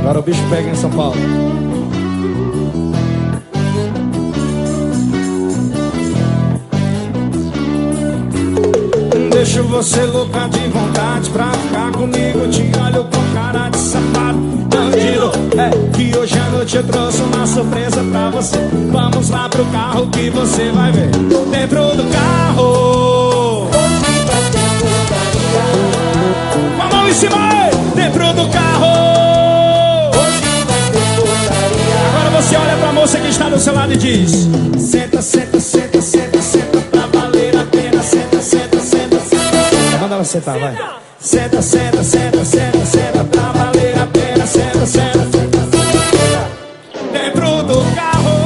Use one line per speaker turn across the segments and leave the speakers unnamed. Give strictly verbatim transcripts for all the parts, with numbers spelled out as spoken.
Agora o bicho pega em São Paulo. Deixo você louca de vontade pra ficar comigo. Te olho com cara de safado, bandido. É que hoje à noite eu trouxe uma surpresa pra você. Vamos lá pro carro que você vai ver. Dentro do carro, com a mão em cima, dentro do carro. Agora você olha pra moça que está do seu lado e diz: senta, senta, senta, senta, senta, pra valer a pena. Senta, senta, senta, senta. Manda ela sentar, vai. Senta, senta, senta, senta, senta, pra valer a pena. Senta, senta, senta, senta, dentro do carro.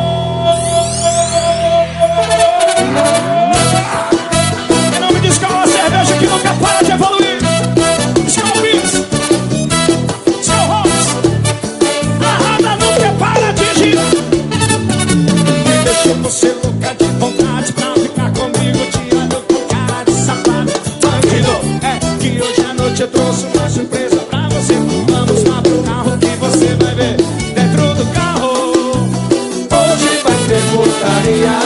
Em nome de Skol, a cerveja que nunca para de evoluir. Skol Beats, Skol Rocks, a roda nunca para de girar. Deixa você louca de vontade pra ficar comigo. Te ando com cara de safado, bandido. É que hoje à noite eu trouxe uma surpresa pra você. Vamos lá pro carro que você vai ver. Dentro do carro, hoje vai ter putaria.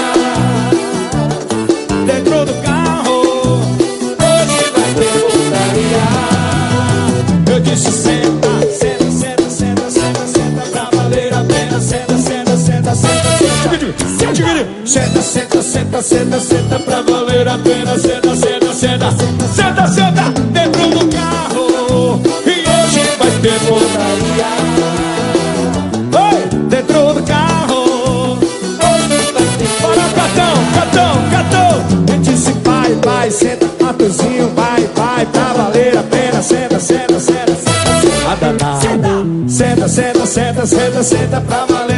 Dentro do carro, hoje vai ter putaria. Eu disse senta, senta, senta, senta, senta, senta, pra valer a pena. Senta, senta, senta, senta, senta. Senta, senta, senta, senta, senta, pra valer a pena. Senta, senta, senta, senta, senta, dentro do carro. E hoje vai ter putaria. Oi, dentro do carro. Hoje vai ter. Bora, catão, catão, catão. Eu disse vai, vai, senta, matozinho, vai, vai, pra valer a pena. Senta, senta, senta, senta, senta, a danada. Senta, senta, senta, senta, senta, pra valer.